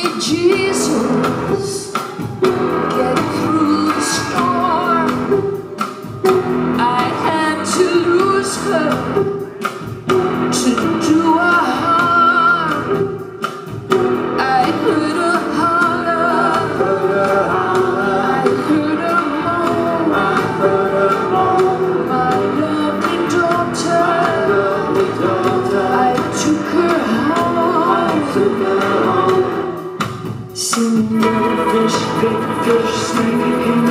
Jesus, get through the storm. I had to lose her to do her harm. I heard her holler, I heard her moan. My lovely daughter, I took her home. Sing little fish, big fish, sleepy